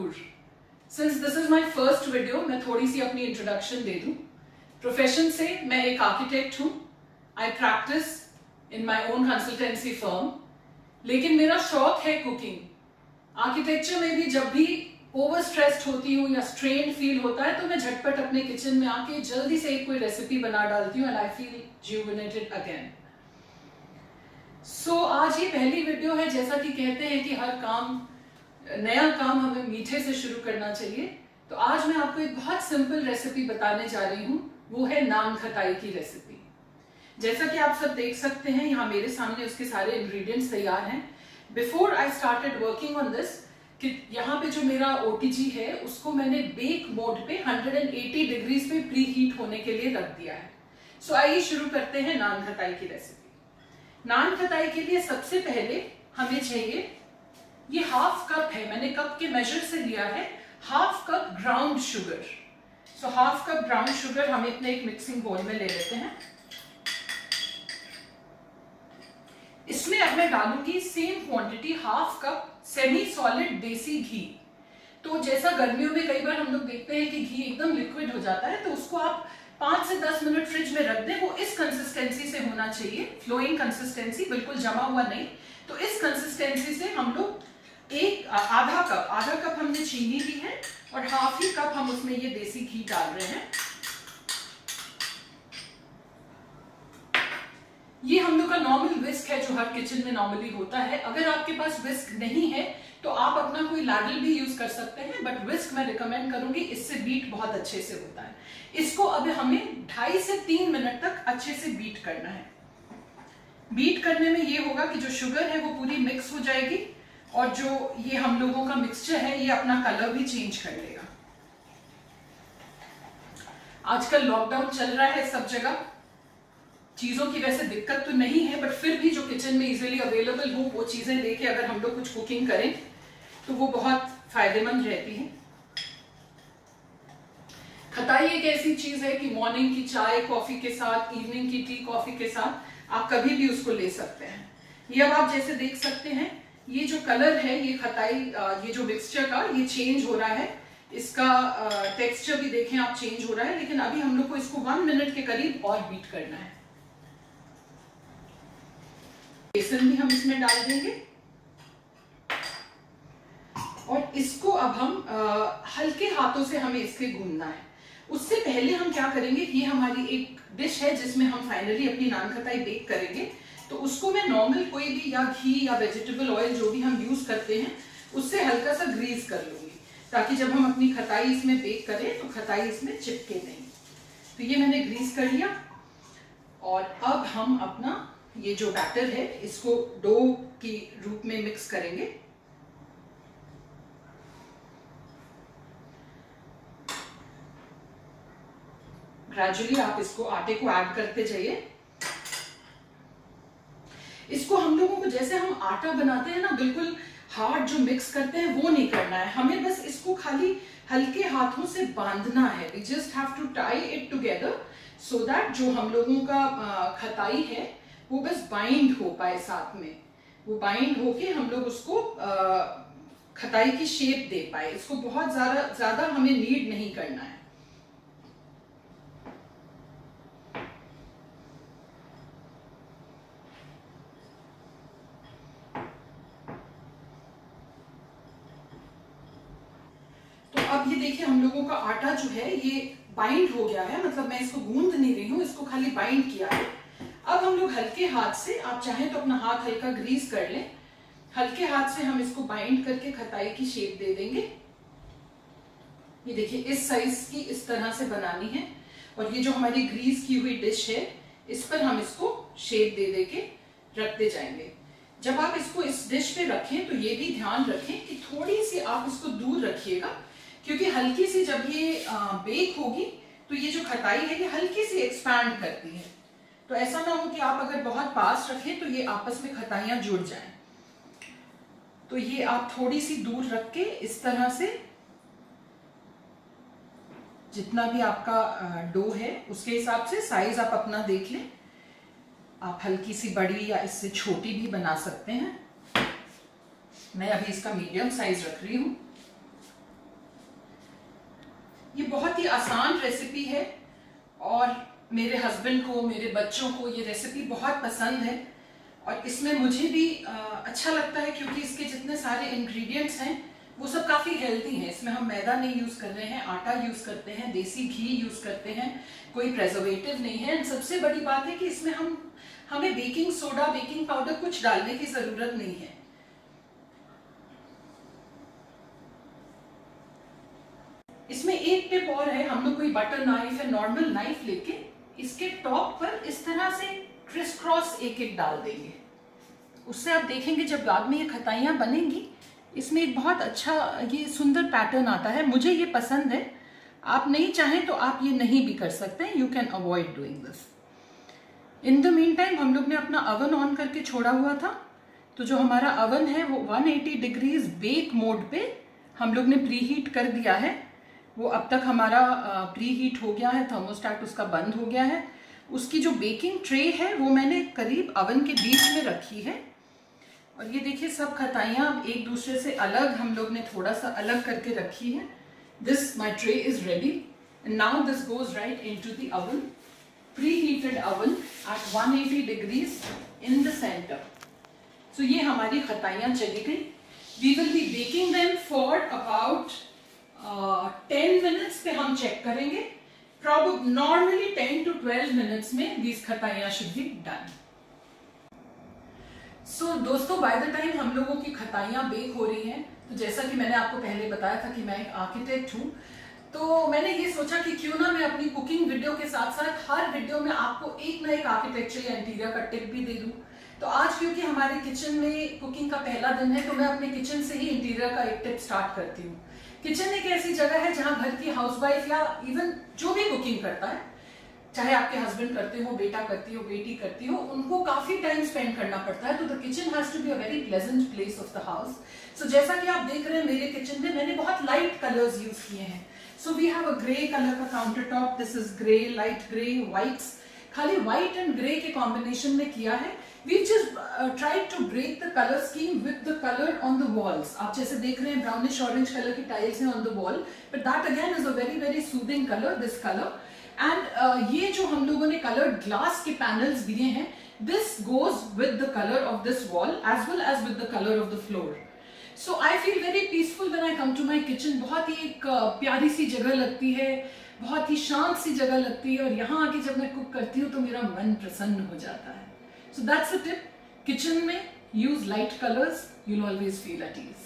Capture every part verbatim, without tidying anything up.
जरूर। Since this is my first video, मैं थोड़ी सी अपनी इंट्रोडक्शन दे दूं। प्रोफेशन से मैं एक आर्किटेक्ट हूं। I practice in my own consultancy firm, लेकिन मेरा शौक है कुकिंग। आर्किटेक्चर में भी जब भी ओवर स्ट्रेस्ड होती हूँ या स्ट्रेन फील होता है तो मैं झटपट अपने किचन में आके जल्दी से एक कोई रेसिपी बना डालती हूँ and I feel rejuvenated again. So आज ये पहली वीडियो है। जैसा कि कहते हैं कि हर काम, नया काम हमें मीठे से शुरू करना चाहिए, तो आज मैं आपको एक बहुत सिंपल रेसिपी बताने जा रही हूँ। वो है नान खटाई की रेसिपी। जैसा कि आप सब देख सकते हैं, यहाँ मेरे सामने उसके सारे इंग्रेडिएंट्स तैयार हैं। Before I started working on this, कि यहाँ पे जो मेरा ओटीजी है उसको मैंने बेक मोड पे एक सौ अस्सी डिग्रीज पे प्री हीट होने के लिए रख दिया है। सो so, आइए शुरू करते हैं नान खटाई की रेसिपी। नान खटाई के लिए सबसे पहले हमें चाहिए, ये हाफ कप है, मैंने कप के मेजर से लिया है, half cup ground sugar. So half cup ground sugar हम अपने एक मिक्सिंग बोल में ले लेते हैं। इसमें अब मैं डालूंगी same quantity, half cup semi solid desi ghee. तो जैसा गर्मियों में कई बार हम लोग देखते हैं कि घी एकदम लिक्विड हो जाता है, तो उसको आप पांच से दस मिनट फ्रिज में रख दें। वो इस कंसिस्टेंसी से होना चाहिए, फ्लोइंग कंसिस्टेंसी, बिल्कुल जमा हुआ नहीं। तो इस कंसिस्टेंसी से हम लोग एक आधा कप आधा कप हमने चीनी ली है और हाफ ही कप हम उसमें ये देसी घी डाल रहे हैं। ये हम लोग का नॉर्मल विस्क है जो हर किचन में नॉर्मली होता है। अगर आपके पास विस्क नहीं है तो आप अपना कोई लैडल भी यूज कर सकते हैं, बट विस्क मैं रिकमेंड करूंगी, इससे बीट बहुत अच्छे से होता है। इसको अब हमें ढाई से तीन मिनट तक अच्छे से बीट करना है। बीट करने में ये होगा कि जो शुगर है वो पूरी मिक्स हो जाएगी और जो ये हम लोगों का मिक्सचर है ये अपना कलर भी चेंज कर लेगा। आजकल लॉकडाउन चल रहा है सब जगह, चीजों की वैसे दिक्कत तो नहीं है, बट फिर भी जो किचन में इजीली अवेलेबल हो वो चीजें लेके अगर हम लोग कुछ कुकिंग करें तो वो बहुत फायदेमंद रहती है। खटाई एक ऐसी चीज है कि मॉर्निंग की चाय कॉफी के साथ, इवनिंग की टी कॉफी के साथ आप कभी भी उसको ले सकते हैं। ये अब आप जैसे देख सकते हैं, ये जो कलर है, ये खटाई, ये जो मिक्सचर का ये चेंज हो रहा है। इसका टेक्सचर भी देखें आप, चेंज हो रहा है। लेकिन अभी हम लोग को इसको वन मिनट के करीब और बीट करना है। बेसन भी हम इसमें डाल देंगे और इसको अब हम आ, हल्के हाथों से हमें इसके गूंदना है। उससे पहले हम क्या करेंगे, ये हमारी एक डिश है जिसमें हम फाइनली अपनी नान खटाई बेक करेंगे। तो उसको मैं नॉर्मल कोई भी या घी या वेजिटेबल ऑयल जो भी हम यूज करते हैं उससे हल्का सा ग्रीस कर लूंगी, ताकि जब हम अपनी खटाई इसमें बेक करें तो खटाई इसमें चिपके नहीं। तो ये मैंने ग्रीस कर लिया और अब हम अपना ये जो बैटर है इसको डो की रूप में मिक्स करेंगे। ग्रेजुअली आप इसको आटे को ऐड करते जाइए। इसको हम लोगों को, जैसे हम आटा बनाते हैं ना, बिल्कुल हार्ड जो मिक्स करते हैं वो नहीं करना है हमें, बस इसको खाली हल्के हाथों से बांधना है। We just have to tie it together so that जो हम लोगों का खटाई है वो बस बाइंड हो पाए साथ में। वो बाइंड होके हम लोग उसको आ, खटाई की शेप दे पाए। इसको बहुत ज्यादा ज्यादा हमें नीड नहीं करना है। तो अब ये देखिए, हम लोगों का आटा जो है ये बाइंड हो गया है, मतलब मैं इसको गूंद नहीं रही हूँ, इसको खाली बाइंड किया है। अब हम लोग हल्के हाथ से, आप चाहें तो अपना हाथ हल्का ग्रीस कर लें, हल्के हाथ से हम इसको बाइंड करके खटाई की शेप दे देंगे। ये देखिए, इस साइज की इस तरह से बनानी है। और ये जो हमारी ग्रीस की हुई डिश है इस पर हम इसको शेप दे दे के रखते जाएंगे। जब आप इसको इस डिश पे रखें तो ये भी ध्यान रखें कि थोड़ी सी आप इसको दूर रखिएगा, क्योंकि हल्की सी जब ये बेक होगी तो ये जो खटाई है ये हल्की सी एक्सपैंड करती है। तो ऐसा ना हो कि आप अगर बहुत पास रखें तो ये आपस में खटाइयां जुड़ जाएं। तो ये आप थोड़ी सी दूर रख के इस तरह से, जितना भी आपका डो है उसके हिसाब से साइज आप अपना देख लें। आप हल्की सी बड़ी या इससे छोटी भी बना सकते हैं। मैं अभी इसका मीडियम साइज रख रही हूं। बहुत ही आसान रेसिपी है और मेरे हस्बैंड को, मेरे बच्चों को ये रेसिपी बहुत पसंद है और इसमें मुझे भी अच्छा लगता है क्योंकि इसके जितने सारे इंग्रेडिएंट्स हैं वो सब काफ़ी हेल्दी हैं। इसमें हम मैदा नहीं यूज़ कर रहे हैं, आटा यूज़ करते हैं, देसी घी यूज़ करते हैं, कोई प्रेजर्वेटिव नहीं है। सबसे बड़ी बात है कि इसमें हम हमें बेकिंग सोडा, बेकिंग पाउडर कुछ डालने की ज़रूरत नहीं है। इसमें एक टिप और है, हम लोग कोई बटर नाइफ या नॉर्मल नाइफ लेके इसके टॉप पर इस तरह से क्रिस क्रॉस एक एक डाल देंगे। उससे आप देखेंगे जब बाद में ये खताइयाँ बनेंगी, इसमें एक बहुत अच्छा ये सुंदर पैटर्न आता है। मुझे ये पसंद है। आप नहीं चाहें तो आप ये नहीं भी कर सकते हैं। You can avoid doing this. In the meantime हम लोग ने अपना अवन ऑन करके छोड़ा हुआ था, तो जो हमारा अवन है वो एक सौ अस्सी डिग्रीज बेक मोड पे हम लोग ने प्री हीट कर दिया है। वो अब तक हमारा प्री हीट हो गया है, थर्मोस्टेट उसका बंद हो गया है। उसकी जो बेकिंग ट्रे है वो मैंने करीब अवन के बीच में रखी है और ये देखिए सब खताइयाँ एक दूसरे से अलग हम लोग ने थोड़ा सा अलग करके रखी है। This my tray is ready and now this goes right into the oven, preheated oven at एक सौ अस्सी degrees in the centre. So ये हमारी खताइयाँ चली गई। We will be baking them for about ten minutes पे हम चेक करेंगे। Problem normally ten to twelve minutes में दीज खताइयाँ should be done. So so, दोस्तों बाय द टाइम हम लोगों की खताइयाँ बेक हो रही हैं, तो जैसा कि मैंने आपको पहले बताया था कि मैं एक आर्किटेक्ट हूँ, तो मैंने ये सोचा कि क्यों ना मैं अपनी कुकिंग वीडियो के साथ साथ हर वीडियो में आपको एक ना एक आर्किटेक्चर या इंटीरियर का टिप भी दे दूँ। तो आज क्योंकि हमारे किचन में कुकिंग का पहला दिन है, तो मैं अपने किचन से ही इंटीरियर का एक टिप स्टार्ट करती हूँ। किचन एक ऐसी जगह है जहाँ घर की हाउसवाइफ या इवन जो भी कुकिंग करता है, चाहे आपके हस्बैंड करते हो, बेटा करती हो, बेटी करती हो, उनको काफी टाइम स्पेंड करना पड़ता है। तो the kitchen has to be a very pleasant place of the house. So जैसा कि आप देख रहे हैं मेरे किचन में मैंने बहुत लाइट कलर्स यूज किए हैं। So we have a grey colour का countertop, this is grey, light grey, whites, खाली व्हाइट एंड ग्रे के कॉम्बिनेशन में किया है। We just tried to break the colour scheme with the colour on the walls. आप जैसे देख रहे हैं ब्राउनिश ऑरेंज कलर की टाइल्स हैं on the wall, but that again is a very very soothing colour, this colour. And uh, ये जो हम लोगों ने कलर्ड ग्लास के पैनल्स दिए हैं, this goes with the colour of this wall as well as with the colour of the floor. So I feel very peaceful when I come to my kitchen. बहुत ही एक uh, प्यारी सी जगह लगती है, बहुत ही शांत सी जगह लगती है और यहाँ आके जब मैं कुक करती हूँ तो मेरा मन प्रसन्न हो जाता है। So that's a tip, kitchen में use light colours, you will always feel at ease.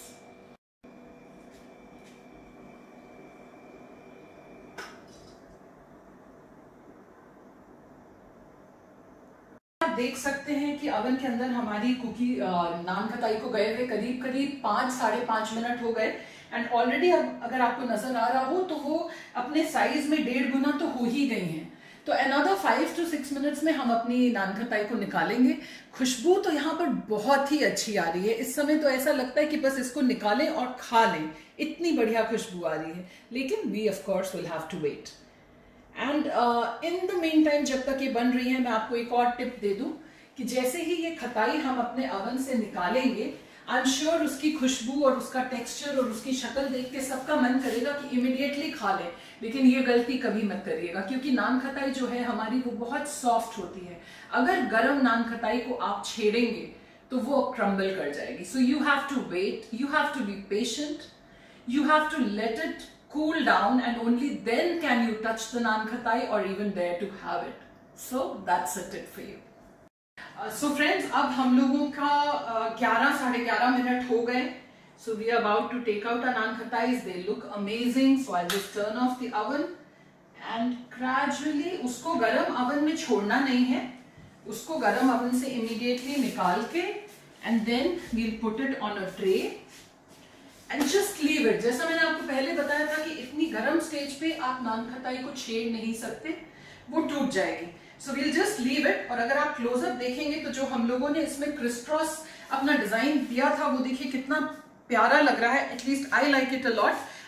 देख सकते हैं कि अवन के अंदर हमारी कुकी नान खताई को गए हुए करीब करीब पाँच साढ़े पाँच मिनट हो गए एंड ऑलरेडी अब अगर आपको नजर आ रहा हो तो वो अपने साइज में डेढ़ गुना तो हो ही गई हैं। तो another five to six minutes में हम अपनी नान खताई को निकालेंगे। खुशबू तो यहाँ पर बहुत ही अच्छी आ रही है। इस समय तो ऐसा लगता है कि बस इसको निकालें और खा लें, इतनी बढ़िया खुशबू आ रही है। लेकिन we of course will have to wait and in the meantime जब तक ये बन रही है, मैं आपको एक और टिप दे दूं कि जैसे ही ये खताई हम अपने अवन से निकालेंगे, आई एम श्योर उसकी खुशबू और उसका टेक्सचर और उसकी शक्ल देख के सबका मन करेगा कि इमिडिएटली खा लें। लेकिन ये गलती कभी मत करिएगा क्योंकि नान खताई जो है हमारी वो बहुत सॉफ्ट होती है। अगर गर्म नान खताई को आप छेड़ेंगे तो वो क्रम्बल कर जाएगी। So you have to wait, you have to be patient, you have to let it cool down and only then can you touch the naan khatai or even dare to have it. So that's a tip for you. Uh, so friends, अब हम लोगों का ग्यारह साढ़े ग्यारह minute हो गए. So we are about to take out our naan khatais. They look amazing. So I'll just turn off the oven and gradually उसको गरम oven में छोड़ना नहीं है. उसको गरम oven से immediately निकाल के and then we'll put it on a tray. And just leave it. जैसा मैंने आपको पहले बताया था कि इतनी गर्म स्टेज पे आप नान खताई को छेड़ नहीं सकते, वो टूट जाएगी. So we'll just leave it. और अगर आप क्लोजअप देखेंगे तो जो हम लोगों ने इसमें क्रिस क्रॉस अपना डिजाइन दिया था वो देखिए कितना प्यारा लग रहा है. At least I like it a lot.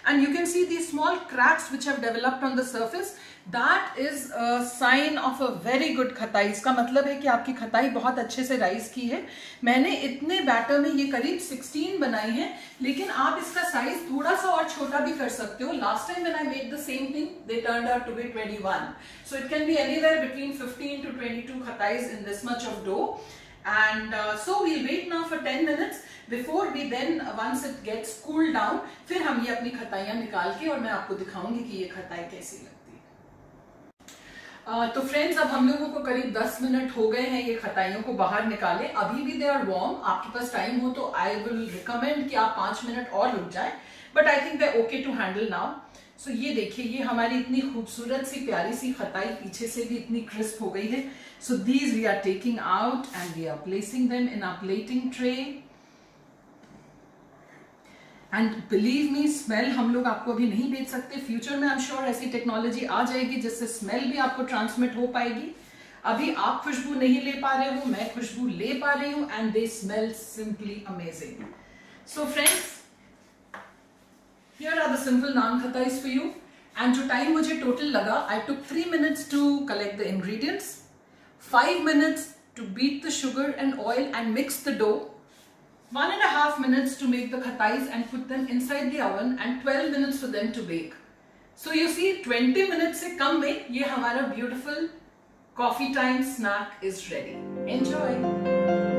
and you can see these small cracks which have developed on the surface. That is a sign of a very good खताई. इसका मतलब है कि आपकी खताई बहुत अच्छे से राइज की है. मैंने इतने बैटर में ये करीब सोलह बनाई है, लेकिन आप इसका साइज थोड़ा सा और छोटा भी कर सकते हो. Last time when I made the same thing they turned out to be twenty-one. So it can be anywhere between fifteen to twenty-two khatais in this much of dough. And uh, so we'll wait now for ten minutes before we then uh, once it gets cooled down, फिर हम ये अपनी खताइयाँ निकाल के और मैं आपको दिखाऊंगी कि ये खताई कैसी लगती है. Uh, तो फ्रेंड्स, अब हम लोगों को करीब दस मिनट हो गए हैं ये खताइयों को बाहर निकाले. अभी भी दे आर वार्म. आपके पास टाइम हो तो आई विल रिकमेंड कि आप पांच मिनट और रुक जाएं, but I think they okay to handle now. So ये देखिए, ये हमारी इतनी खूबसूरत सी प्यारी सी खताई पीछे से भी इतनी क्रिस्प हो गई है. So these we are taking out and we are placing them in our plating tray. And believe me, smell हम लोग आपको अभी नहीं भेज सकते. फ्यूचर में आई एम श्योर ऐसी टेक्नोलॉजी आ जाएगी जिससे स्मेल भी आपको ट्रांसमिट हो पाएगी. अभी आप खुशबू नहीं ले पा रहे हो, मैं खुशबू ले पा रही हूं, and they smell simply amazing. So friends, here are the simple नान खताईज फॉर यू. एंड जो टाइम मुझे टोटल लगा, I took three minutes to collect the ingredients, five minutes to beat the sugar and oil and mix the dough, one and a half minutes to make the khatais and put them inside the oven, and twelve minutes for them to bake. So you see, twenty minutes से कम में ये हमारा beautiful coffee time snack is ready. Enjoy!